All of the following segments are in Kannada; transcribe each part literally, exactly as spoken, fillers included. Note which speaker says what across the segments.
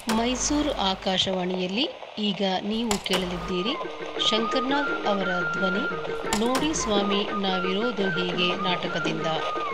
Speaker 1: ಮೈಸೂರು ಆಕಾಶವಾಣಿಯಲ್ಲಿ ಈಗ ನೀವು ಕೇಳಲಿದ್ದೀರಿ ಶಂಕರ್ನಾಗ್ ಅವರ ಧ್ವನಿ ನೋಡಿ ಸ್ವಾಮಿ ನಾವಿರೋದು ಹೀಗೆ ನಾಟಕದಿಂದ.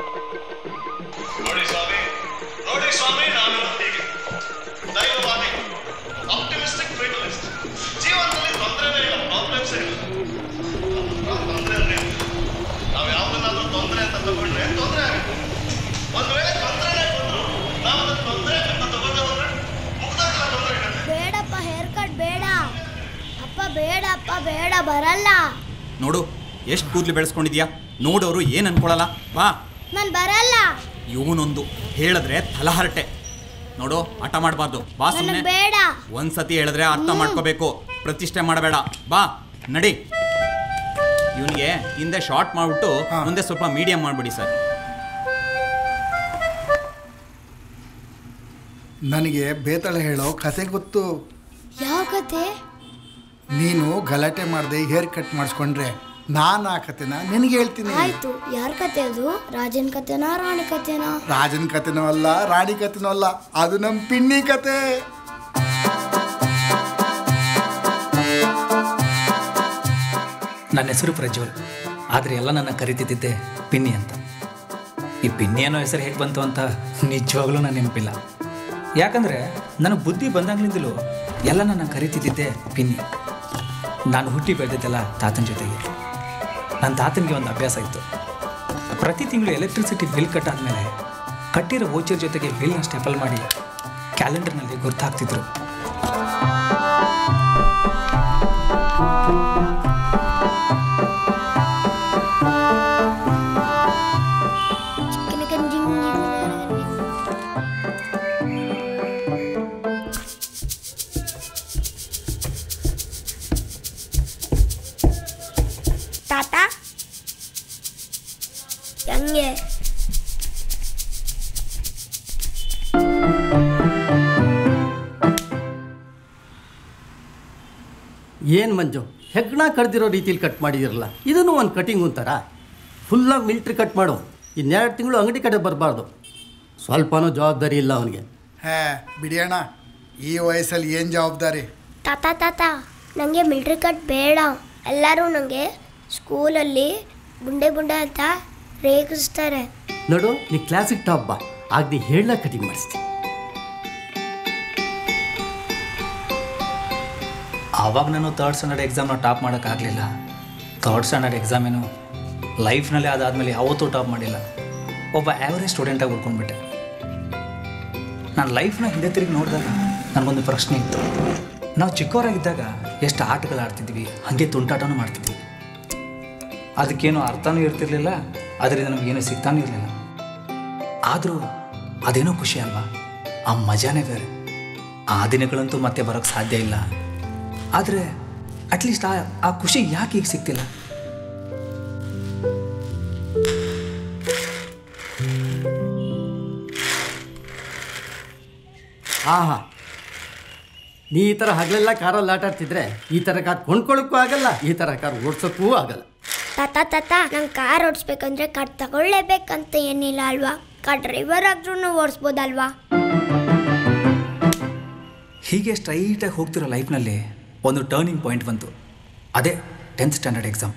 Speaker 2: ನೋಡಿ ಸ್ವಾಮಿ ನೋಡಿ ಸ್ವಾಮಿ ನಾವಿರೋದು ಹೀಗೆ. ದೈವವಾದಿ, ಆಪ್ಟಿಮಿಸ್ಟಿಕ್ ಫೇಟಲಿಸ್ಟ್. ಜೀವನದಲ್ಲಿ ತೊಂದರೆನೇ ಇಲ್ಲ, ಪ್ರಾಬ್ಲಮ್ಸೇ ಇಲ್ಲ. ತೊಂದರೆ ಅಂದ್ರೆ ನಾವು ಯಾವುದನ್ನಾದ್ರೂ ತೊಂದರೆ ಅಂತ ತಗೊಂಡ್ರೆ ತೊಂದರೆ ಆಗುತ್ತೆ. ಒಂದು ವೇಳೆ ತೊಂದರೆನೇ ಬಂದ್ರು ನಾವು ಅದನ್ನು ತೊಂದರೆ ಅಂತ ತಗೊಂಡು ಹೋದ್ರೆ ಮುಗ್ದಾಗಲ್ಲ ತೊಂದರೆ ಇರುತ್ತೆ.
Speaker 3: ಬೇಡಪ್ಪ, ಹೇರ್ ಕಟ್ ಬೇಡ ಅಪ್ಪ, ಬೇಡಪ್ಪ ಬೇಡ, ಬರಲ್ಲ.
Speaker 4: ನೋಡು ಎಷ್ಟು ಕೂದಲು ಬೆಳೆಸ್ಕೊಂಡಿದ್ಯಾ, ನೋಡೋರು ಏನು ಅನ್ಕೊಳ್ಳಲ್ಲ. ಬಾ.
Speaker 3: ನಾನು ಬರಲ್ಲ.
Speaker 4: ಇವನೊಂದು ಹೇಳಿದ್ರೆ ತಲಹರಟೆ. ನೋಡು, ಆಟ ಮಾಡಬಾರ್ದು. ಬಾ ಸುಮ್ಮನೆ.
Speaker 3: ಬೇಡ.
Speaker 4: ಒಂದ್ಸತಿ ಹೇಳಿದ್ರೆ ಅರ್ಥ ಮಾಡ್ಕೋಬೇಕು, ಪ್ರತಿಷ್ಠೆ ಮಾಡಬೇಡ. ಬಾ ನಡಿ. ಇವನಿಗೆ ಹಿಂದೆ ಶಾರ್ಟ್ ಮಾಡಿಬಿಟ್ಟು ಮುಂದೆ ಸ್ವಲ್ಪ ಮೀಡಿಯಂ ಮಾಡಿಬಿಡಿ ಸರ್.
Speaker 5: ನನಗೆ ಬೇತಾಳ ಹೇಳೋ ಕತೆ ಗೊತ್ತು.
Speaker 3: ಯಾವ ಕತೆ?
Speaker 5: ನೀನು ಗಲಾಟೆ ಮಾಡದೆ ಹೇರ್ ಕಟ್ ಮಾಡಿಸ್ಕೊಂಡ್ರೆ ನಾನು ಆ ಕತೆನ ನಿನಗೆ ಹೇಳ್ತೀನಿ.
Speaker 3: ಆಯ್ತು. ಯಾರ ಕತೆ ಅದು? ರಾಜನ್ ಕತೆನಾ, ರಾಣಿ ಕತೆನಾ?
Speaker 5: ರಾಜನ್ ಕತೆನೂ ಅಲ್ಲ, ರಾಣಿ ಕತೆನೂ ಅಲ್ಲ, ಅದು ನಮ್ಮ ಪಿನ್ನಿ ಕತೆ.
Speaker 6: ನನ್ನ ಹೆಸರು ಪ್ರಜ್ವಲ್, ಆದರೆ ಎಲ್ಲ ನನ್ನ ಕರಿತಿದ್ದೆ ಪಿನ್ನಿ ಅಂತ. ಈ ಪಿನ್ನಿ ಅನ್ನೋ ಹೆಸರು ಹೇಗೆ ಬಂತು ಅಂತ ನಿಜವಾಗ್ಲೂ ನಾನು ನೆನಪಿಲ್ಲ. ಯಾಕಂದರೆ ನನ್ನ ಬುದ್ಧಿ ಬಂದಾಗ್ಲಿಂದಲೂ ಎಲ್ಲ ನನ್ನ ಕರಿತಿದ್ದೆ ಪಿನ್ನಿ. ನಾನು ಹುಟ್ಟಿ ಬೆಳೆದಿದ್ದೆಲ್ಲ ತಾತನ ಜೊತೆಗೆ. ನನ್ನ ತಾತನಿಗೆ ಒಂದು ಅಭ್ಯಾಸ ಇತ್ತು. ಪ್ರತಿ ತಿಂಗಳು ಎಲೆಕ್ಟ್ರಿಸಿಟಿ ಬಿಲ್ ಕಟ್ ಆದಮೇಲೆ ಕಟ್ಟಿರೋ ವೋಚರ್ ಜೊತೆಗೆ ಬಿಲ್ನ ಸ್ಟೆಪಲ್ ಮಾಡಿ ಕ್ಯಾಲೆಂಡರ್ನಲ್ಲಿ ಗುರ್ತಾಗ್ತಿದ್ರು.
Speaker 3: ತಾತ ಹೆಂಗೆ?
Speaker 7: ಏನು ಮಂಜು, ಹೆಗ್ಣ ಕಡ್ದಿರೋ ರೀತಿಲಿ ಕಟ್ ಮಾಡಿದಿರಲ್ಲ, ಇದನ್ನು ಒಂದು ಕಟಿಂಗ್ ಅಂತಾರ? ಫುಲ್ಲಾಗಿ ಮಿಲ್ಟ್ರಿ ಕಟ್ ಮಾಡು. ಇನ್ನೆರಡು ತಿಂಗಳು ಅಂಗಡಿ ಕಡೆ ಬರಬಾರ್ದು. ಸ್ವಲ್ಪನೂ ಜವಾಬ್ದಾರಿ ಇಲ್ಲ ಅವನಿಗೆ.
Speaker 5: ಹೇ ಬಿಡಿಯೋಣ, ಈ ವಯಸ್ಸಲ್ಲಿ ಏನು ಜವಾಬ್ದಾರಿ?
Speaker 3: ತಾತ ತಾತ ನನಗೆ ಮಿಲ್ಟ್ರಿ ಕಟ್ ಬೇಡ. ಎಲ್ಲರೂ ನನಗೆ ಸ್ಕೂಲಲ್ಲಿ ಬುಂಡೆ ಬುಂಡೆ ಅಂತ ರೇಗಿಸ್ತಾರೆ.
Speaker 7: ನೋಡು, ನೀ ಕ್ಲಾಸಿಗೆ ಟಾಪ್ ಬಾ, ಆಗ ನೀ ಹೇಳ ಕಟಿಂಗ್ ಮಾಡಿಸ್ತೀನಿ.
Speaker 6: ಆವಾಗ ನಾನು ತರ್ಡ್ ಸ್ಟ್ಯಾಂಡರ್ಡ್ ಎಕ್ಸಾಮ್ನ ಟಾಪ್ ಮಾಡೋಕ್ಕಾಗಲಿಲ್ಲ. ತರ್ಡ್ ಸ್ಟ್ಯಾಂಡರ್ಡ್ ಎಕ್ಸಾಮೇನು ಲೈಫ್ನಲ್ಲಿ ಅದಾದಮೇಲೆ ಯಾವತ್ತೂ ಟಾಪ್ ಮಾಡಿಲ್ಲ. ಒಬ್ಬ ಆ್ಯಾವ್ರೇಜ್ ಸ್ಟೂಡೆಂಟಾಗಿ ಉಳ್ಕೊಂಡ್ಬಿಟ್ಟೆ. ನಾನು ಲೈಫ್ನ ಹಿಂದೆ ತಿರುಗಿ ನೋಡಿದಾಗ ನನಗೊಂದು ಪ್ರಶ್ನೆ ಇತ್ತು. ನಾವು ಚಿಕ್ಕವರಾಗಿದ್ದಾಗ ಎಷ್ಟು ಆಟಗಳು ಆಡ್ತಿದ್ವಿ, ಹಾಗೆ ತುಂಟಾಟನೂ ಮಾಡ್ತಿದ್ವಿ. ಅದಕ್ಕೇನು ಅರ್ಥನೂ ಇರ್ತಿರ್ಲಿಲ್ಲ, ಅದರಿಂದ ನಮಗೇನು ಸಿಗ್ತಾನೂ ಇರಲಿಲ್ಲ. ಆದರೂ ಅದೇನೋ ಖುಷಿ ಅಲ್ವಾ, ಆ ಮಜಾನೇ ಬೇರೆ. ಆ ದಿನಗಳಂತೂ ಮತ್ತೆ ಬರೋಕ್ಕೆ ಸಾಧ್ಯ ಇಲ್ಲ. ಆದರೆ ಅಟ್ಲೀಸ್ಟ್ ಆ ಆ ಖುಷಿ ಯಾಕೆ ಈಗ ಸಿಗ್ತಿಲ್ಲ?
Speaker 7: ಹಾಂ ಹಾಂ ನೀ ಈ ಥರ ಹಗಲೆಲ್ಲ ಕಾರಲ್ಲಿ ಆಟ ಆಡ್ತಿದ್ರೆ ಈ ಥರ ಕಾರ್ ಕೊಂಡ್ಕೊಳ್ಳೋಕ್ಕೂ ಆಗಲ್ಲ, ಈ ಥರ ಕಾರ್ ಓಡಿಸೋಕ್ಕೂ ಆಗಲ್ಲ.
Speaker 3: ತಾತ ತಾತ ನಂಗೆ ಕಾರ್ ಓಡಿಸ್ಬೇಕಂದ್ರೆ ಕಾರ್ ತಗೊಳ್ಳೇಬೇಕಂತ ಏನಿಲ್ಲ ಅಲ್ವಾ? ಕಾರ್ ಡ್ರೈವರ್ ಆದ್ರೂ ಓಡಿಸ್ಬೋದಲ್ವಾ?
Speaker 6: ಹೀಗೆ ಸ್ಟ್ರೈಟಾಗಿ ಹೋಗ್ತಿರೋ ಲೈಫ್ನಲ್ಲಿ ಒಂದು ಟರ್ನಿಂಗ್ ಪಾಯಿಂಟ್ ಬಂತು. ಅದೇ ಟೆಂತ್ ಸ್ಟ್ಯಾಂಡರ್ಡ್ ಎಕ್ಸಾಮ್.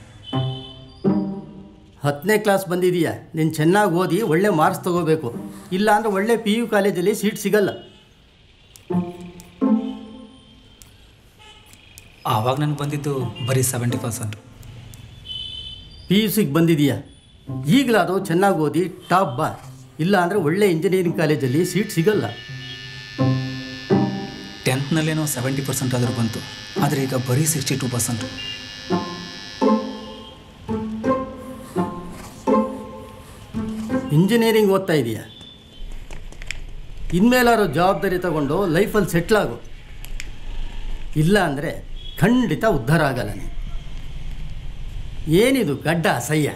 Speaker 7: ಹತ್ತನೇ ಕ್ಲಾಸ್ ಬಂದಿದೀಯಾ, ನೀನು ಚೆನ್ನಾಗಿ ಓದಿ ಒಳ್ಳೆ ಮಾರ್ಕ್ಸ್ ತೊಗೋಬೇಕು. ಇಲ್ಲ ಅಂದರೆ ಒಳ್ಳೆ ಪಿ ಯು ಕಾಲೇಜಲ್ಲಿ ಸೀಟ್ ಸಿಗಲ್ಲ.
Speaker 6: ಆವಾಗ ನನಗೆ ಬಂದಿದ್ದು ಬರೀ ಸೆವೆಂಟಿ ಪರ್ಸೆಂಟ್.
Speaker 7: ಪಿ ಯು ಸಿಗೆ ಬಂದಿದೀಯಾ, ಈಗಲಾದರೂ ಚೆನ್ನಾಗಿ ಓದಿ ಟಾಪ್ ಬಾ. ಇಲ್ಲ ಅಂದರೆ ಒಳ್ಳೆ ಇಂಜಿನಿಯರಿಂಗ್ ಕಾಲೇಜಲ್ಲಿ ಸೀಟ್ ಸಿಗಲ್ಲ.
Speaker 6: ಟೆಂತ್ನಲ್ಲೇನೋ ಸೆವೆಂಟಿ ಪರ್ಸೆಂಟ್ ಆದರೂ ಬಂತು, ಆದರೆ ಈಗ ಬರೀ ಸಿಕ್ಸ್ಟಿ ಟೂ ಪರ್ಸೆಂಟು.
Speaker 7: ಇಂಜಿನಿಯರಿಂಗ್ ಓದ್ತಾ ಇದೆಯಾ, ಇನ್ಮೇಲಾದ್ರು ಜವಾಬ್ದಾರಿ ತಗೊಂಡು ಲೈಫಲ್ಲಿ ಸೆಟ್ಲಾಗು. ಇಲ್ಲ ಅಂದರೆ ಖಂಡಿತ ಉದ್ಧಾರ ಆಗಲ್ಲ. ನೀನು ಏನಿದು ಗಡ್ಡ ಅಸಹ್ಯ.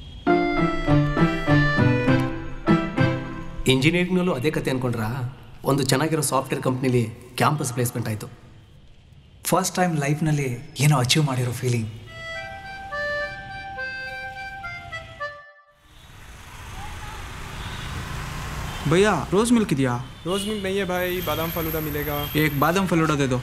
Speaker 8: ಇಂಜಿನಿಯರಿಂಗ್ನಲ್ಲೂ ಅದೇ ಕತೆ ಅಂದ್ಕೊಂಡ್ರಾ? ಒಂದು ಚೆನ್ನಾಗಿರೋ ಸಾಫ್ಟ್ವೇರ್ ಕಂಪ್ನಿಲಿ ಕ್ಯಾಂಪಸ್ ಪ್ಲೇಸ್ಮೆಂಟ್ ಆಯಿತು.
Speaker 6: ಫಸ್ಟ್ ಟೈಮ್ ಲೈಫ್ನಲ್ಲಿ ಏನೋ ಅಚೀವ್ ಮಾಡಿರೋ ಫೀಲಿಂಗ್.
Speaker 9: भैया रोज़ मिल्क दिया?
Speaker 10: रोज़ मिल्क नहीं है भाई, बादाम फलूदा मिलेगा।
Speaker 9: एक बादाम फलूदा दे दो।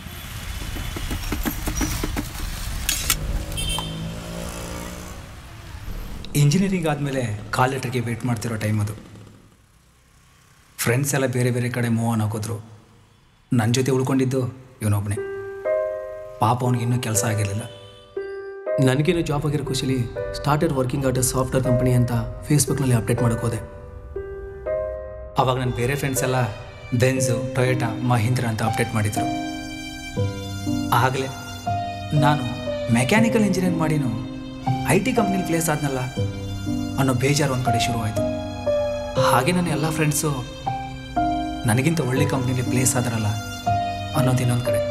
Speaker 6: ಇಂಜಿನಿಯರಿಂಗ್ ಆದಮೇಲೆ ಕಾಲ್ ಲೆಟರ್ಗೆ ವೇಟ್ ಮಾಡ್ತಿರೋ ಟೈಮ್ ಅದು. ಫ್ರೆಂಡ್ಸ್ ಎಲ್ಲ ಬೇರೆ ಬೇರೆ ಕಡೆ ಮೂವ್ ಆನ್ ಆಗೋದ್ರು. ನನ್ನ ಜೊತೆ ಉಳ್ಕೊಂಡಿದ್ದು ಇವನೊಬ್ಬನೇ. ಪಾಪ ಅವನಿಗಿನ್ನೂ ಕೆಲಸ ಆಗಿರಲಿಲ್ಲ.
Speaker 8: ನನಗೇನು ಜಾಬ್ ಆಗಿರೋ ಖುಷಿಲಿ started working at a software company ಅಂತ ಫೇಸ್ಬುಕ್ನಲ್ಲಿ ಅಪ್ಡೇಟ್ ಮಾಡೋಕೆ ಹೋದೆ.
Speaker 6: ಆವಾಗ ನನ್ನ ಬೇರೆ ಫ್ರೆಂಡ್ಸ್ ಎಲ್ಲ ಬೆನ್ಸು, ಟೊಯೋಟಾ, ಮಹೀಂದ್ರ ಅಂತ ಅಪ್ಡೇಟ್ ಮಾಡಿದರು. ಆಗಲೇ ನಾನು ಮೆಕ್ಯಾನಿಕಲ್ ಇಂಜಿನಿಯರ್ ಮಾಡಿನೂ ಐ ಟಿ ಕಂಪ್ನಿಲಿ ಪ್ಲೇಸ್ ಆದ್ನಲ್ಲ ಅನ್ನೋ ಬೇಜಾರು ಒಂದು ಕಡೆ ಶುರುವಾಯಿತು. ಹಾಗೆ ನನ್ನ ಎಲ್ಲ ಫ್ರೆಂಡ್ಸು ನನಗಿಂತ ಒಳ್ಳೆ ಕಂಪ್ನಿಲಿ ಪ್ಲೇಸ್ ಆದ್ರಲ್ಲ ಅನ್ನೋದು ಇನ್ನೊಂದು ಕಡೆ.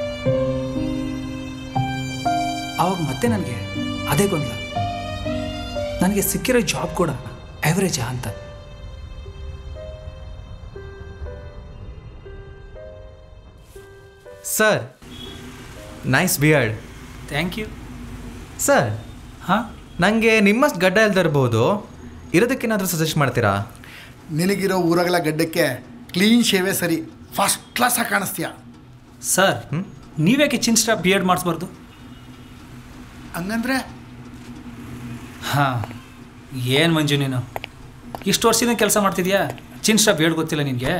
Speaker 6: ಆವಾಗ ಮತ್ತೆ ನನಗೆ ಅದೇ ಗೊಂದಲ, ನನಗೆ ಸಿಕ್ಕಿರೋ ಜಾಬ್ ಕೂಡ ಆ್ಯಾವ್ರೇಜಾ ಅಂತ.
Speaker 11: Sir, nice beard.
Speaker 6: Thank you
Speaker 11: sir.
Speaker 6: ಹಾಂ,
Speaker 11: ನನಗೆ ನಿಮ್ಮಷ್ಟು ಗಡ್ಡ ಇಲ್ದಿರ್ಬೋದು, ಇರೋದಕ್ಕೇನಾದರೂ ಸಜೆಸ್ಟ್ ಮಾಡ್ತೀರಾ?
Speaker 5: ನಿನಗಿರೋ ಊರಗಲ ಗಡ್ಡಕ್ಕೆ ಕ್ಲೀನ್ ಶೇವೇ ಸರಿ, ಫಸ್ಟ್ ಕ್ಲಾಸಾಗಿ ಕಾಣಿಸ್ತೀಯ.
Speaker 6: ಸರ್, ನೀವೇಕೆ ಚಿನ್ ಸ್ಟಾಪ್ ಬಿಯರ್ಡ್ ಮಾಡಿಸ್ಬಾರ್ದು?
Speaker 5: ಹಂಗಂದ್ರೆ?
Speaker 6: ಹಾಂ, ಏನು ಮಂಜು ನೀನು ಇಷ್ಟು ವರ್ಷದಿಂದ ಕೆಲಸ ಮಾಡ್ತಿದ್ಯಾ, ಚಿನ್ ಸ್ಟಾಪ್ ಬಿಯರ್ಡ್ ಗೊತ್ತಿಲ್ಲ ನಿನಗೆ?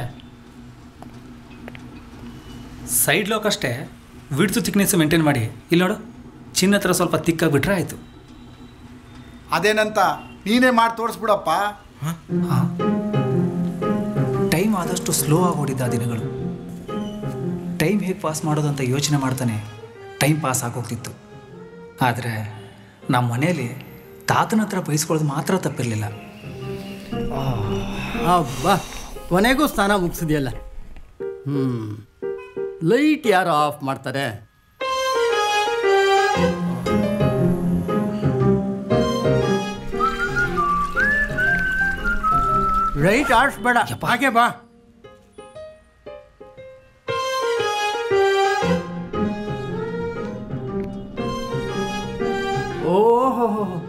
Speaker 6: ಸೈಡ್ ಲೋಕಷ್ಟೇ ವಿಡ್ತು ಥಿಕ್ನೆಸ್ ಮೇಂಟೈನ್ ಮಾಡಿ. ಇಲ್ಲಿ ನೋಡು, ಚಿನ್ನ ಹತ್ರ ಸ್ವಲ್ಪ ತಿಕ್ಕಾಗಿಬಿಟ್ರೆ ಆಯಿತು.
Speaker 5: ಅದೇನಂತ ನೀನೇ ಮಾಡಿ ತೋರಿಸ್ಬಿಡಪ್ಪ.
Speaker 6: ಹಾಂ, ಟೈಮ್ ಆದಷ್ಟು ಸ್ಲೋ ಆಗಿ ಓಡಿದ್ದ ದಿನಗಳು. ಟೈಮ್ ಹೇಗೆ ಪಾಸ್ ಮಾಡೋದು ಅಂತ ಯೋಚನೆ ಮಾಡ್ತಾನೆ ಟೈಮ್ ಪಾಸ್ ಆಗೋಗ್ತಿತ್ತು. ಆದರೆ ನಮ್ಮ ಮನೆಯಲ್ಲಿ ತಾತನ ಹತ್ರ ಬಯಸ್ಕೊಳ್ಳೋದು ಮಾತ್ರ ತಪ್ಪಿರಲಿಲ್ಲ.
Speaker 7: ಅಬ್ಬಾ, ಕೊನೆಗೂ ಸ್ನಾನ ಮುಗಿಸಿದೆಯಲ್ಲ. ಹ್ಞೂ, ಲೈಟ್ ಯಾರು ಆಫ್ ಮಾಡ್ತಾರೆ? ಲೈಟ್ ಆಡಿಸ್ಬೇಡ, ಹಾಗೆ ಬಾ. ಓಹೋ,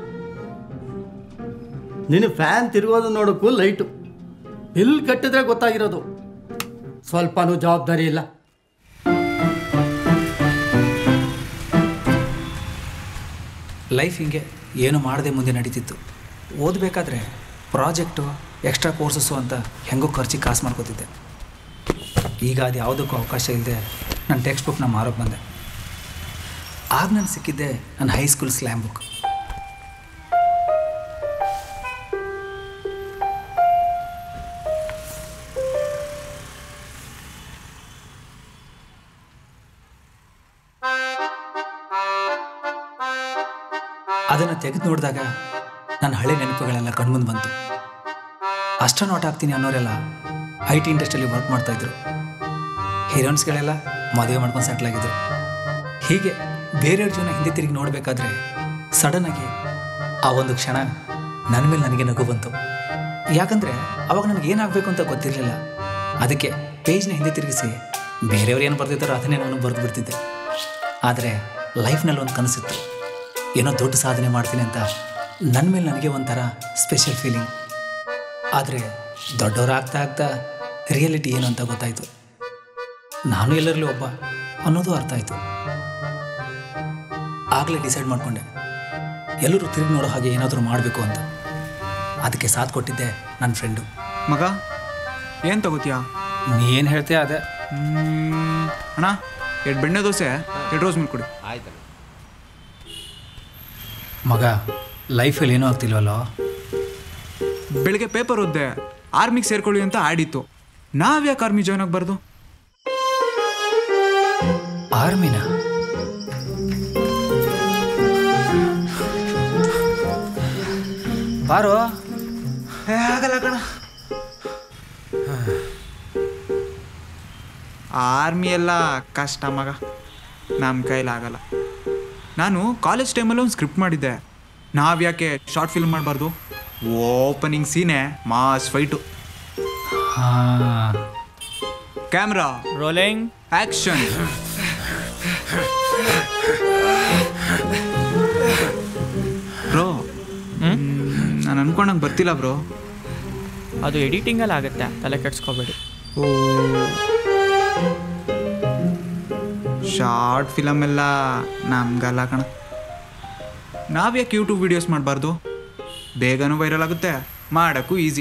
Speaker 7: ನಿನ್ನ ಫ್ಯಾನ್ ತಿರುಗೋದು ನೋಡೋಕ್ಕೂ ಲೈಟು ಬಿಲ್ ಕಟ್ಟಿದ್ರೆ ಗೊತ್ತಾಗಿರೋದು. ಸ್ವಲ್ಪನೂ ಜವಾಬ್ದಾರಿ ಇಲ್ಲ.
Speaker 6: ಲೈಫ್ ಹಿಂಗೆ ಏನು ಮಾಡದೆ ಮುಂದೆ ನಡೀತಿತ್ತು. ಓದಬೇಕಾದ್ರೆ ಪ್ರಾಜೆಕ್ಟು, ಎಕ್ಸ್ಟ್ರಾ ಕೋರ್ಸಸ್ಸು ಅಂತ ಹೆಂಗೋ ಖರ್ಚಿಗೆ ಕಾಸು ಮಾಡ್ಕೋತಿದ್ದೆ. ಈಗ ಅದು ಯಾವುದಕ್ಕೂ ಅವಕಾಶ ಇಲ್ಲದೆ ನನ್ನ ಟೆಕ್ಸ್ಟ್ ಬುಕ್ನ ಮಾರೋಕ್ಕೆ ಬಂದೆ. ಆಗ ನಾನು ಸಿಕ್ಕಿದ್ದೆ ನನ್ನ ಹೈಸ್ಕೂಲ್ ಸ್ಲ್ಯಾಮ್ ಬುಕ್. ಅದನ್ನು ತೆಗೆದು ನೋಡಿದಾಗ ನನ್ನ ಹಳೆ ನೆನಪುಗಳೆಲ್ಲ ಕಣ್ಮುಂದೆ ಬಂತು. ಅಸ್ಟ್ರೋನಾಟ್ ಆಗ್ತೀನಿ ಅನ್ನೋರೆಲ್ಲ ಐ ಟಿ ಇಂಡಸ್ಟ್ರಿಯಲ್ಲಿ ವರ್ಕ್ ಮಾಡ್ತಾಯಿದ್ರು. ಹೀರೋಯಿನ್ಸ್ಗಳೆಲ್ಲ ಮದುವೆ ಮಾಡ್ಕೊಂಡು ಸೆಟ್ಲ್ ಆಗಿದ್ರು. ಹೀಗೆ ಬೇರೆಯವ್ರ ಜೀವನ ಹಿಂದೆ ತಿರುಗಿ ನೋಡಬೇಕಾದ್ರೆ ಸಡನ್ನಾಗಿ ಆ ಒಂದು ಕ್ಷಣ ನನ್ನ ಮೇಲೆ ನನಗೆ ನಗು ಬಂತು. ಯಾಕಂದರೆ ಅವಾಗ ನನಗೆ ಏನಾಗಬೇಕು ಅಂತ ಗೊತ್ತಿರಲಿಲ್ಲ. ಅದಕ್ಕೆ ಪೇಜ್ನ ಹಿಂದೆ ತಿರುಗಿಸಿ ಬೇರೆಯವ್ರು ಏನು ಬರ್ತಿದ್ದಾರೋ ಅದನ್ನೇ ನಾನು ಬರೆದು ಬಿಡ್ತಿದ್ದೆ. ಆದರೆ ಲೈಫ್ನಲ್ಲಿ ಒಂದು ಕನಸಿತ್ತು, ಏನೋ ದೊಡ್ಡ ಸಾಧನೆ ಮಾಡ್ತೀನಿ ಅಂತ. ನನ್ನ ಮೇಲೆ ನನಗೆ ಒಂಥರ ಸ್ಪೆಷಲ್ ಫೀಲಿಂಗ್. ಆದರೆ ದೊಡ್ಡವರಾಗ್ತಾ ಆಗ್ತಾ ರಿಯಾಲಿಟಿ ಏನು ಅಂತ ಗೊತ್ತಾಯಿತು. ನಾನು ಎಲ್ಲರಲ್ಲಿ ಒಬ್ಬ ಅನ್ನೋದು ಅರ್ಥ ಆಯಿತು. ಆಗಲೇ ಡಿಸೈಡ್ ಮಾಡಿಕೊಂಡೆ, ಎಲ್ಲರೂ ತಿರುಗಿ ನೋಡೋ ಹಾಗೆ ಏನಾದರೂ ಮಾಡಬೇಕು ಅಂತ. ಅದಕ್ಕೆ ಸಾಥ್ ಕೊಟ್ಟಿದ್ದೆ ನನ್ನ ಫ್ರೆಂಡು.
Speaker 9: ಮಗ ಏನು ತಗೋತೀಯಾ?
Speaker 6: ನೀನು ಹೇಳ್ತೀಯ ಅದೇ.
Speaker 9: ಅಣ್ಣ, ಎರಡು ಬೆಣ್ಣೆ ದೋಸೆ, ಎರಡು ರೋಸ್ ಮಿಲ್ಕ್ ಕೊಡಿ.
Speaker 11: ಆಯ್ತು.
Speaker 6: ಮಗ, ಲೈಫಲ್ಲಿ ಏನೂ ಆಗ್ತಿಲ್ವಲ್ಲೋ?
Speaker 9: ಬೆಳಗ್ಗೆ ಪೇಪರ್ ಓದ್ದೆ, ಆರ್ಮಿಗೆ ಸೇರ್ಕೊಳ್ಳಿ ಅಂತ ಆಡಿತ್ತು. ನಾವ್ಯಾಕೆ ಆರ್ಮಿ ಜಾಯ್ನ್ ಆಗಬಾರ್ದು?
Speaker 6: ಆರ್ಮಿನ? ಬಾರೋ.
Speaker 9: ಆಗಲ್ಲ ಕಣ, ಆರ್ಮಿ ಎಲ್ಲ ಕಷ್ಟ ಮಗ, ನಮ್ಮ ಕೈಲಾಗಲ್ಲ. ನಾನು ಕಾಲೇಜ್ ಟೈಮಲ್ಲಿ ಒಂದು ಸ್ಕ್ರಿಪ್ಟ್ ಮಾಡಿದ್ದೆ. ನಾವ್ಯಾಕೆ ಶಾರ್ಟ್ ಫಿಲ್ಮ್ ಮಾಡಬಾರ್ದು? ಓಪನಿಂಗ್ ಸೀನೆ mass fight. Camera rolling, action. Bro, ನಾನು ಅನ್ಕೊಂಡಂಗೆ ಬರ್ತಿಲ್ಲ ಬ್ರೋ.
Speaker 12: ಅದು ಎಡಿಟಿಂಗಲ್ಲಿ ಆಗುತ್ತೆ, ತಲೆ ಕೆಡ್ಸ್ಕೊಬೇಡಿ.
Speaker 9: ಓ ಶಾರ್ಟ್ ಫಿಲಮ್ ಎಲ್ಲ ನಮ್ಗಲ್ಲ ಕಣ. ನಾವ್ಯಾಕೆ ಯೂಟ್ಯೂಬ್ ವೀಡಿಯೋಸ್ ಮಾಡಬಾರ್ದು? ಬೇಗನೂ ವೈರಲ್ ಆಗುತ್ತೆ, ಮಾಡೋಕ್ಕೂ easy.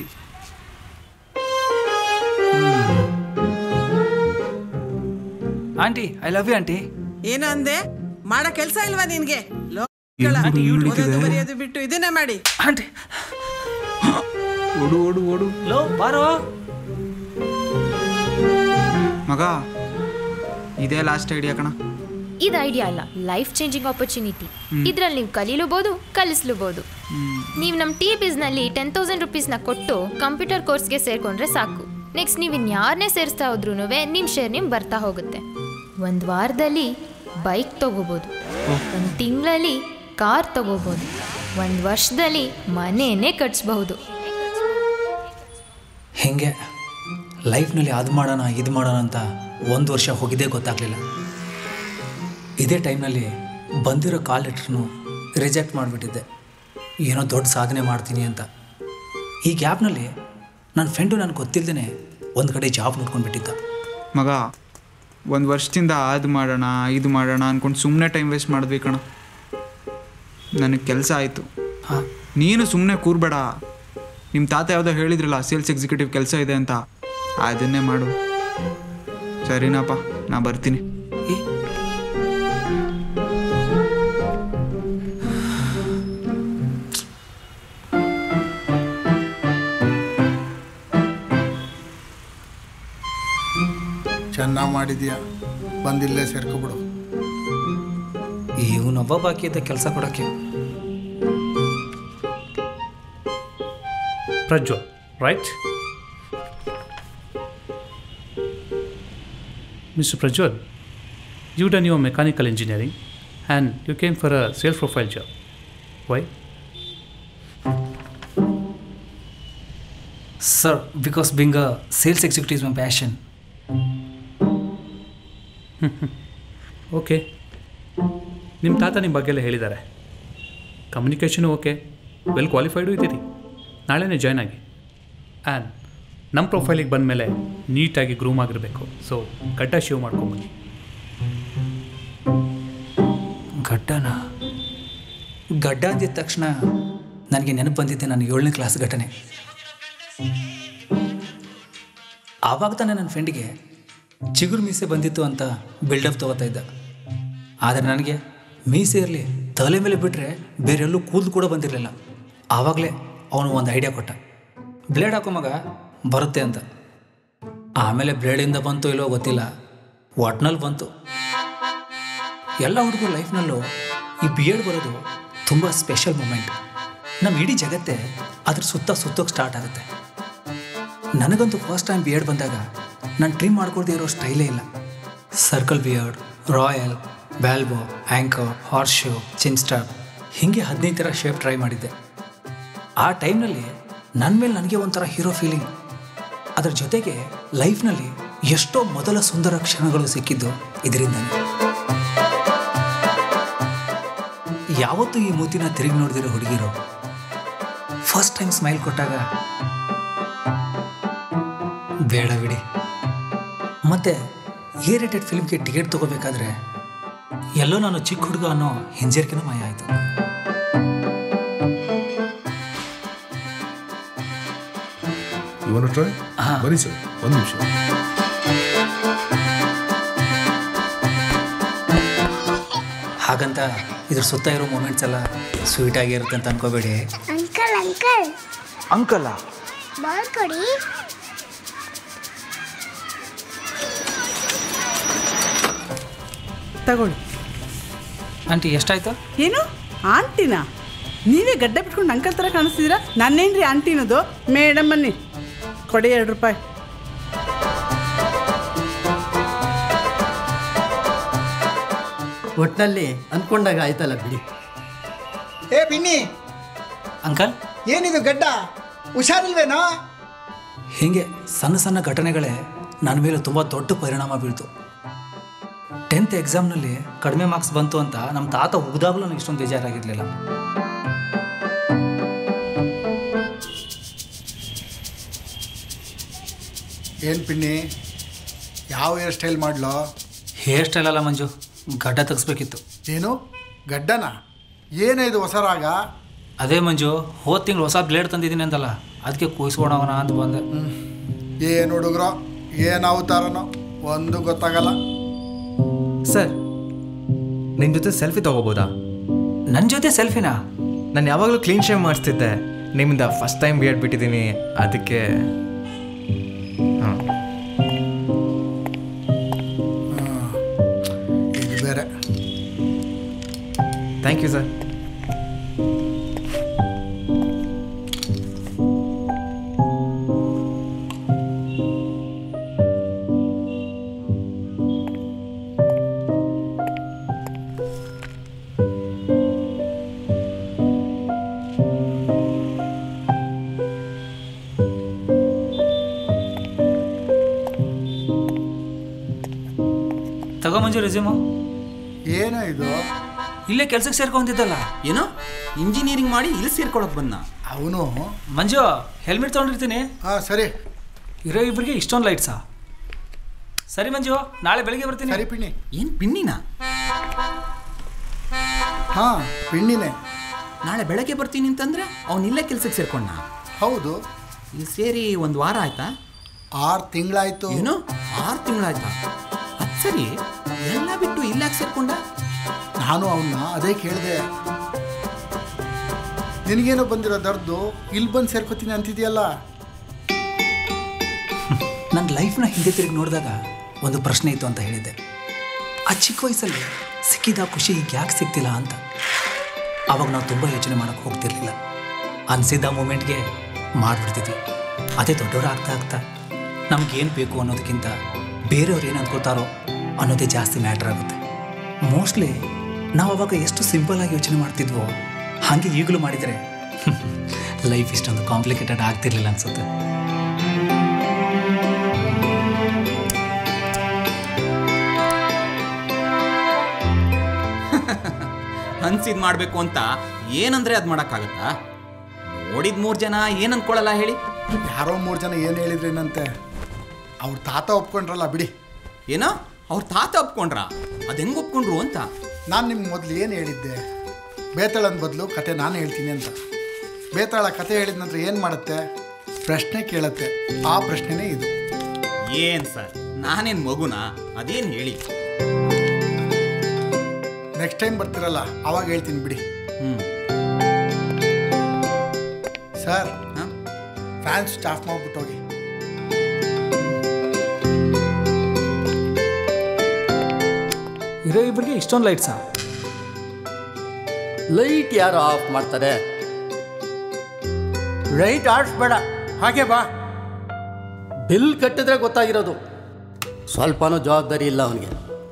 Speaker 6: Aunty I love you aunty.
Speaker 13: ಏನು ಅಂದೆ? ಮಾಡೋ ಕೆಲಸ ಇಲ್ವಾ ನಿನ್ಗೆ? ಬರೆಯೋದು ಬಿಟ್ಟು ಇದನ್ನೇ ಮಾಡಿ.
Speaker 6: ಆಂಟಿ
Speaker 9: ಓಡು ಓಡು ಓಡು
Speaker 6: ಲೋ ಬಾರೋ
Speaker 9: ಮಗ. ಇದೇ ಲಾಸ್ಟ್ ಐಡಿಯಾ ಕಣ.
Speaker 14: ಇದು ಐಡಿಯಾ ಅಲ್ಲ, ಲೈಫ್ ಚೇಂಜಿಂಗ್ ಆಪರ್ಚುನಿಟಿ. ಇದ್ರಲ್ಲಿ ನೀವು ಕಲೀಲೂಬಹುದು, ಕಲಿಸ್ಲೂಬಹುದು. ನೀವು ನಮ್ಮ ಟಿ ಬಿಸ್ನಲ್ಲಿ ಟೆನ್ ತೌಸಂಡ್ ರುಪೀಸ್ನ ಕೊಟ್ಟು ಕಂಪ್ಯೂಟರ್ ಕೋರ್ಸ್ಗೆ ಸೇರ್ಕೊಂಡ್ರೆ ಸಾಕು. ನೆಕ್ಸ್ಟ್ ನೀವು ಇನ್ಯಾರನ್ನೇ ಸೇರಿಸ್ತಾ ಹೋದ್ರೂ ನಿಮ್ಮ ಶೇರ್ ನಿಮ್ಗೆ ಬರ್ತಾ ಹೋಗುತ್ತೆ. ಒಂದು ವಾರದಲ್ಲಿ ಬೈಕ್ ತೊಗೋಬೋದು, ಒಂದು ತಿಂಗಳಲ್ಲಿ ಕಾರ್ ತೊಗೋಬೋದು, ಒಂದು ವರ್ಷದಲ್ಲಿ ಮನೆಯೇ ಕಟ್ಸ್ಬಹುದು.
Speaker 6: ಹಿಂಗೆ ಲೈಫ್ನಲ್ಲಿ ಅದು ಮಾಡೋಣ ಇದು ಮಾಡೋಣ ಅಂತ ಒಂದು ವರ್ಷ ಹೋಗಿದ್ದೇ ಗೊತ್ತಾಗಲಿಲ್ಲ. ಇದೇ ಟೈಮ್ನಲ್ಲಿ ಬಂದಿರೋ ಕಾಲ್ ಲೆಟ್ರನ್ನು ರಿಜೆಕ್ಟ್ ಮಾಡಿಬಿಟ್ಟಿದ್ದೆ, ಏನೋ ದೊಡ್ಡ ಸಾಧನೆ ಮಾಡ್ತೀನಿ ಅಂತ. ಈ ಗ್ಯಾಪ್ನಲ್ಲಿ ನನ್ನ ಫ್ರೆಂಡು ನನಗೆ ಗೊತ್ತಿಲ್ಲದೇ ಒಂದು ಕಡೆ ಜಾಬ್ ನೋಡ್ಕೊಂಡ್ಬಿಟ್ಟಿದ್ದ.
Speaker 9: ಮಗ, ಒಂದು ವರ್ಷದಿಂದ ಅದು ಮಾಡೋಣ ಇದು ಮಾಡೋಣ ಅಂದ್ಕೊಂಡು ಸುಮ್ಮನೆ ಟೈಮ್ ವೇಸ್ಟ್ ಮಾಡಿದ್ವಿ ಕಣ. ನನಗೆ ಕೆಲಸ ಆಯಿತು.
Speaker 6: ಹಾಂ,
Speaker 9: ನೀನು ಸುಮ್ಮನೆ ಕೂರ್ಬೇಡ. ನಿಮ್ಮ ತಾತ ಯಾವುದೋ ಹೇಳಿದ್ರಲ್ಲ ಸೇಲ್ಸ್ ಎಕ್ಸಿಕ್ಯೂಟಿವ್ ಕೆಲಸ ಇದೆ ಅಂತ, ಅದನ್ನೇ ಮಾಡು. ಸರಿನಪ್ಪ, ನಾ ಬರ್ತೀನಿ.
Speaker 5: ಚೆನ್ನಾಗಿ ಮಾಡಿದ್ಯಾ, ಬಂದಿಲ್ಲೇ ಸೇರ್ಕೊಬಿಡು.
Speaker 6: ಇವನೊಬ್ಬ ಬಾಕಿ ಇದ್ದ ಕೆಲಸ ಕೊಡೋಕ್ಕೆ.
Speaker 15: Prajwal, right? Mister Prajwal, you done your mechanical engineering and you came for a sales profile job. Why?
Speaker 6: Sir, because being a sales executive is my passion.
Speaker 15: Okay, ನಿಮ್ಮ ತಾತ ನಿಮ್ಮ ಬಗ್ಗೆ ಎಲ್ಲ ಹೇಳಿದ್ದಾರೆ. ಕಮ್ಯುನಿಕೇಷನು ಓಕೆ, ವೆಲ್ ಕ್ವಾಲಿಫೈಡು ಇದ್ದೀರಿ. ನಾಳೆನೇ ಜಾಯ್ನ್ ಆಗಿ. ಆ್ಯಂಡ್ ನಮ್ಮ ಪ್ರೊಫೈಲಿಗೆ ಬಂದಮೇಲೆ ನೀಟಾಗಿ ಗ್ರೂಮ್ ಆಗಿರಬೇಕು. ಸೊ ಗಡ್ಡ ಶೇವ್ ಮಾಡ್ಕೊಂಬನ್ನಿ.
Speaker 6: ಗಡ್ಡನ ಗಡ್ಡ ಅಂದಿದ ತಕ್ಷಣ ನನಗೆ ನೆನಪು ಬಂದಿದ್ದೆ ನನ್ನ ಏಳನೇ ಕ್ಲಾಸ್ ಘಟನೆ. ಆವಾಗ ತಾನೇ ನನ್ನ ಫ್ರೆಂಡಿಗೆ ಚಿಗುರು ಮೀಸೆ ಬಂದಿತ್ತು ಅಂತ ಬಿಲ್ಡಪ್ ತೊಗೋತಾ ಇದ್ದ. ಆದರೆ ನನಗೆ ಮೀಸೆ ಇರಲಿ, ತಲೆ ಮೇಲೆ ಬಿಟ್ಟರೆ ಬೇರೆಲ್ಲೂ ಕೂದಲು ಕೂಡ ಬಂದಿರಲಿಲ್ಲ. ಆವಾಗಲೇ ಅವನು ಒಂದು ಐಡಿಯಾ ಕೊಟ್ಟ, ಬ್ಲೇಡ್ ಹಾಕೋ ಮಗ ಬರುತ್ತೆ ಅಂತ. ಆಮೇಲೆ ಬ್ಲೇಡಿಂದ ಬಂತು ಇಲ್ಲೋ ಗೊತ್ತಿಲ್ಲ, ಒಟ್ನಲ್ಲಿ ಬಂತು. ಎಲ್ಲ ಹುಡುಗರು ಲೈಫ್ನಲ್ಲೂ ಈ ಬಿ ಎಡ್ ಬರೋದು ತುಂಬ ಸ್ಪೆಷಲ್ ಮೂಮೆಂಟ್. ನಮ್ಮ ಇಡೀ ಜಗತ್ತೇ ಅದ್ರ ಸುತ್ತ ಸುತ್ತೋಕೆ ಸ್ಟಾರ್ಟ್ ಆಗುತ್ತೆ. ನನಗಂತೂ ಫಸ್ಟ್ ಟೈಮ್ ಬಿ ಎಡ್ ಬಂದಾಗ ನಾನು ಟ್ರಿಮ್ ಮಾಡ್ಕೊಳ್ದೇ ಇರೋ ಸ್ಟೈಲೇ ಇಲ್ಲ. Circle beard, royal, Balbo, anchor, horseshoe, chin strap, ಹೀಗೆ ಹದಿನೈದು ಥರ ಶೇಪ್ ಟ್ರೈ ಮಾಡಿದ್ದೆ. ಆ ಟೈಮ್ನಲ್ಲಿ ನನ್ನ ಮೇಲೆ ನನಗೆ ಒಂಥರ ಹೀರೋ ಫೀಲಿಂಗ್. ಅದರ ಜೊತೆಗೆ ಲೈಫ್ನಲ್ಲಿ ಎಷ್ಟೋ ಮೊದಲ ಸುಂದರ ಕ್ಷಣಗಳು ಸಿಕ್ಕಿದ್ದು ಇದರಿಂದ. ಯಾವತ್ತೂ ಈ ಮೂತಿನ ತಿರುಗಿ ನೋಡಿದಿರೋ ಹುಡುಗಿರು ಫಸ್ಟ್ ಟೈಮ್ ಸ್ಮೈಲ್ ಕೊಟ್ಟಾಗ ಬೇಡ ಬಿಡಿ. ಮತ್ತು ಎ ರೇಟೆಡ್ ಫಿಲ್ಮ್ಗೆ ಟಿಕೆಟ್ ತೊಗೋಬೇಕಾದ್ರೆ ಎಲ್ಲೋ ನಾನು ಚಿಕ್ಕ ಹುಡುಗ ಅನ್ನೋ ಹಿಂಜರಿಕೆನೂ ಮಾಯ ಆಯಿತು.
Speaker 16: ಬನ್ನಿ ಸರ್, ಒಂದು ನಿಮಿಷ.
Speaker 6: ಹಾಗಂತ ಇದ್ರ ಸುತ್ತ ಇರೋ ಮೂಮೆಂಟ್ಸ್ ಎಲ್ಲ ಸ್ವೀಟ್ ಆಗಿರುತ್ತೆ ಅಂತ ಅನ್ಕೋಬೇಡಿ.
Speaker 3: ಅಂಕಲ್ ಅಂಕಲ್
Speaker 9: ಅಂಕಲ್ಲ
Speaker 3: ಬಾಲ್ ಕೊಡಿ.
Speaker 13: ತಗೊಳ್ಳಿ.
Speaker 6: ಆಂಟಿ ಎಷ್ಟಾಯ್ತು?
Speaker 13: ಏನು ಆಂಟಿನಾ? ನೀವೇ ಗಡ್ಡೆ ಬಿಟ್ಕೊಂಡು ಅಂಕಲ್ ಥರ ಕಾಣಿಸ್ತಿದ್ದೀರಾ. ನನ್ನೇನ್ರಿ ಆಂಟಿ ಅನ್ನೋದು? ಮೇಡಮ್ ಬನ್ನಿ ಕೊಡಿ ಎರಡು ರೂಪಾಯಿ.
Speaker 7: ಒಟ್ಟಿನಲ್ಲಿ ಅಂದ್ಕೊಂಡಾಗ ಆಯ್ತಲ್ಲ ಬಿಡಿ.
Speaker 17: ಏ ಪಿನ್ನಿ
Speaker 6: ಅಂಕಲ್,
Speaker 17: ಏನಿದು ಗಡ್ಡ? ಹುಷಾರಿಲ್ವೇನೋ?
Speaker 6: ಹೀಗೆ ಸಣ್ಣ ಸಣ್ಣ ಘಟನೆಗಳೇ ನನ್ನ ಮೇಲೆ ತುಂಬ ದೊಡ್ಡ ಪರಿಣಾಮ ಬೀಳ್ತು. ಟೆಂತ್ ಎಕ್ಸಾಮ್ನಲ್ಲಿ ಕಡಿಮೆ ಮಾರ್ಕ್ಸ್ ಬಂತು ಅಂತ ನಮ್ಮ ತಾತ ಉಗ್ದಾಗಲೂ ನನಗೆ ಇಷ್ಟೊಂದು ಬೇಜಾರಾಗಿರಲಿಲ್ಲ.
Speaker 5: ಏನು ಪಿನ್ನಿ, ಯಾವ ಹೇರ್ ಸ್ಟೈಲ್ ಮಾಡಲೋ?
Speaker 6: ಹೇರ್ ಸ್ಟೈಲ್ ಅಲ್ಲ ಮಂಜು, ಗಡ್ಡ ತೆಗಿಸ್ಬೇಕಿತ್ತು.
Speaker 5: ಏನು ಗಡ್ಡನ? ಏನಿದು ಹೊಸ ರಾಗ?
Speaker 6: ಅದೇ ಮಂಜು, ಹೋದ ತಿಂಗಳು ಹೊಸ ಬ್ಲೇಡ್ ತಂದಿದ್ದೀನಿ ಅಂತಲ್ಲ, ಅದಕ್ಕೆ ಕೂಯಿಸ್ಕೊಡೋಣ ಅಂತ ಬಂದೆ.
Speaker 5: ಏನು ಹುಡುಗ್ರೋ, ಏನು ಅವತಾರನೋ ಒಂದು ಗೊತ್ತಾಗಲ್ಲ.
Speaker 11: ಸರ್, ನಿನ್ನ ಜೊತೆ ಸೆಲ್ಫಿ ತಗೋಬೋದಾ?
Speaker 6: ನನ್ನ ಜೊತೆ ಸೆಲ್ಫಿನಾ?
Speaker 11: ನಾನು ಯಾವಾಗಲೂ ಕ್ಲೀನ್ ಶೇವ್ ಮಾಡಿಸ್ತಿದ್ದೆ, ನಿಮ್ಮಿಂದ ಫಸ್ಟ್ ಟೈಮ್ ಬಿಯರ್ಡ್ ಬಿಟ್ಟಿದ್ದೀನಿ, ಅದಕ್ಕೆ. ಹಾಂ,
Speaker 5: ಇದು ಬೇರೆ.
Speaker 11: Thank you sir.
Speaker 6: ತಗೋ ಮಂಜು ರೆಸ್ಯೂಮು.
Speaker 5: ಏನೋ ಇದು?
Speaker 6: ಇಲ್ಲೇ ಕೆಲ್ಸಕ್ಕೆ ಸೇರ್ಕೊಂತಿದ್ದಲ್ಲ.
Speaker 4: ಏನೋ ಇಂಜಿನಿಯರಿಂಗ್ ಮಾಡಿ ಇಲ್ಲಿ ಸೇರ್ಕೊಳಕ್ ಬಂದ
Speaker 5: ಅವನು.
Speaker 6: ಮಂಜು, ಹೆಲ್ಮೆಟ್ ತೊಗೊಂಡಿರ್ತೀನಿ.
Speaker 5: ಹಾಂ ಸರಿ.
Speaker 6: ಇರೋ ಇಬ್ಬರಿಗೆ ಇಷ್ಟೊಂದು ಲೈಟ್ಸಾ? ಸರಿ ಮಂಜು, ನಾಳೆ ಬೆಳಿಗ್ಗೆ ಬರ್ತೀನಿ.
Speaker 5: ಸರಿ ಪಿನ್ನಿ.
Speaker 4: ಏನು ಪಿನ್ನಿನ?
Speaker 5: ಹಾಂ ಪಿನ್ನಿನೇ.
Speaker 4: ನಾಳೆ ಬೆಳಗ್ಗೆ ಬರ್ತೀನಿ ಅಂತಂದ್ರೆ ಅವ್ನು ಇಲ್ಲೇ ಕೆಲ್ಸಕ್ಕೆ ಸೇರ್ಕೊಂಡ?
Speaker 5: ಹೌದು.
Speaker 4: ಇಲ್ಲಿ ಸೇರಿ ಒಂದು ವಾರ ಆಯ್ತಾ?
Speaker 5: ಆರು ತಿಂಗಳಾಯ್ತು.
Speaker 4: ಏನು ಆರು ತಿಂಗಳಾಯ್ತಾ? ಅದು ಸರಿ, ಎಲ್ಲ ಬಿಟ್ಟು ಇಲ್ಲಾಕೆ ಸೇರ್ಕೊಂಡ?
Speaker 5: ನಾನು ಅವನ್ನ ಅದೇ ಕೇಳಿದೆ. ನಿನಗೇನೋ ಬಂದಿರೋ ದರ್ದು ಇಲ್ಲಿ ಬಂದು ಸೇರ್ಕೋತೀನಿ ಅಂತಿದೆಯಲ್ಲ.
Speaker 6: ನನ್ನ ಲೈಫ್ನ ಹಿಂದೆ ತಿರುಗಿ ನೋಡಿದಾಗ ಒಂದು ಪ್ರಶ್ನೆ ಇತ್ತು ಅಂತ ಹೇಳಿದ್ದೆ. ಆ ಚಿಕ್ಕ ವಯಸ್ಸಲ್ಲಿ ಸಿಕ್ಕಿದ ಖುಷಿ ಈಗ ಯಾಕೆ ಸಿಗ್ತಿಲ್ಲ ಅಂತ. ಆವಾಗ ನಾವು ತುಂಬ ಯೋಚನೆ ಮಾಡೋಕ್ಕೆ ಹೋಗ್ತಿರ್ಲಿಲ್ಲ. ಅನಿಸಿದ್ದ ಮೂಮೆಂಟ್ಗೆ ಮಾಡಿಬಿಡ್ತಿದ್ವಿ. ಅದೇ ದೊಡ್ಡವರು ಆಗ್ತಾ ಆಗ್ತಾ ನಮಗೇನು ಬೇಕು ಅನ್ನೋದಕ್ಕಿಂತ ಬೇರೆಯವ್ರು ಏನು ಅಂದ್ಕೊಳ್ತಾರೋ ಅನ್ನೋದೇ ಜಾಸ್ತಿ ಮ್ಯಾಟ್ರ್ ಆಗುತ್ತೆ. ಮೋಸ್ಟ್ಲಿ ನಾವು ಅವಾಗ ಎಷ್ಟು ಸಿಂಪಲಾಗಿ ಯೋಚನೆ ಮಾಡ್ತಿದ್ವೋ ಹಾಗೆ ಈಗಲೂ ಮಾಡಿದರೆ ಲೈಫ್ ಇಷ್ಟೊಂದು ಕಾಂಪ್ಲಿಕೇಟೆಡ್ ಆಗ್ತಿರ್ಲಿಲ್ಲ ಅನಿಸುತ್ತೆ.
Speaker 4: ಅನ್ಸಿದ್ ಮಾಡಬೇಕು ಅಂತ ಏನಂದ್ರೆ ಅದು ಮಾಡೋಕ್ಕಾಗತ್ತಾ? ನೋಡಿದ ಮೂರು ಜನ ಏನು ಅನ್ಕೊಳ್ಳಲ್ಲ ಹೇಳಿ?
Speaker 5: ಯಾರೋ ಮೂರು ಜನ ಏನು ಹೇಳಿದ್ರೇನಂತೆ, ಅವ್ರ ತಾತ ಒಪ್ಕೊಂಡ್ರಲ್ಲ ಬಿಡಿ.
Speaker 4: ಏನೋ ಅವ್ರ ತಾತ ಒಪ್ಕೊಂಡ್ರ? ಅದು ಹೆಂಗೆ ಒಪ್ಕೊಂಡ್ರು ಅಂತ?
Speaker 5: ನಾನು ನಿಮ್ಗೆ ಮೊದಲು ಏನು ಹೇಳಿದ್ದೆ, ಬೇತಾಳನ ಬದಲು ಕತೆ ನಾನು ಹೇಳ್ತೀನಿ ಅಂತ. ಬೇತಾಳ ಕತೆ ಹೇಳಿದ ನಂತರ ಏನು ಮಾಡುತ್ತೆ? ಪ್ರಶ್ನೆ ಕೇಳುತ್ತೆ. ಆ ಪ್ರಶ್ನೆನೇ ಇದು.
Speaker 4: ಏನು ಸರ್, ನಾನೇನು ಮಗುನಾ? ಅದೇನು ಹೇಳಿ.
Speaker 5: ನೆಕ್ಸ್ಟ್ ಟೈಮ್ ಬರ್ತಿರಲ್ಲ ಅವಾಗ ಹೇಳ್ತೀನಿ ಬಿಡಿ.
Speaker 4: ಹ್ಞೂ
Speaker 5: ಸರ್, ಫ್ಯಾನ್ ಸ್ಟಾಫ್ ಮಾಡ್ಬಿಟ್ಟು ಹೋಗಿ.
Speaker 6: ಇರೋ ಇಬ್ಬರಿಗೆ ಇಷ್ಟೊಂದು ಲೈಟ್ಸಾ?
Speaker 7: ಲೈಟ್ ಯಾರು ಆಫ್ ಮಾಡ್ತಾರೆ? ಲೈಟ್ ಆಡಿಸ್ಬೇಡ, ಹಾಗೆ ಬಾ. ಬಿಲ್ ಕಟ್ಟಿದ್ರೆ ಗೊತ್ತಾಗಿರೋದು. ಸ್ವಲ್ಪನೂ ಜವಾಬ್ದಾರಿ ಇಲ್ಲ ಅವನಿಗೆ.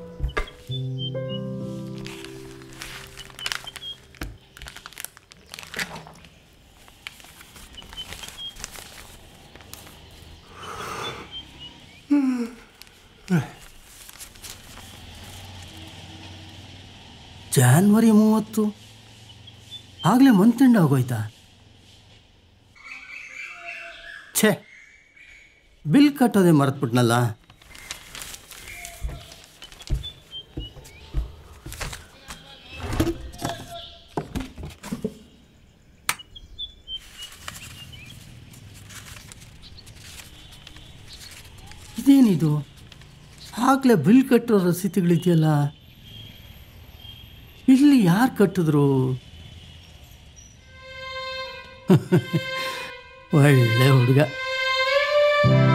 Speaker 7: ಜಾನ್ವರಿ ಮೂವತ್ತು ಆಗಲೇ ಮಂತ್ ಎಂಡ್ ಆಗೋಯ್ತಾ? ಛೇ, ಬಿಲ್ ಕಟ್ಟೋದೇ ಮರೆತ್ಬಿಟ್ನಲ್ಲ. ಇದೇನಿದು? ಆಗಲೇ ಬಿಲ್ ಕಟ್ಟೋ ರಸೀತಿಗಳಿದೆಯಲ್ಲ, ಇಲ್ಲಿ ಯಾರು ಕಟ್ಟಿದ್ರು? ಒಳ್ಳೆ ಹುಡುಗ.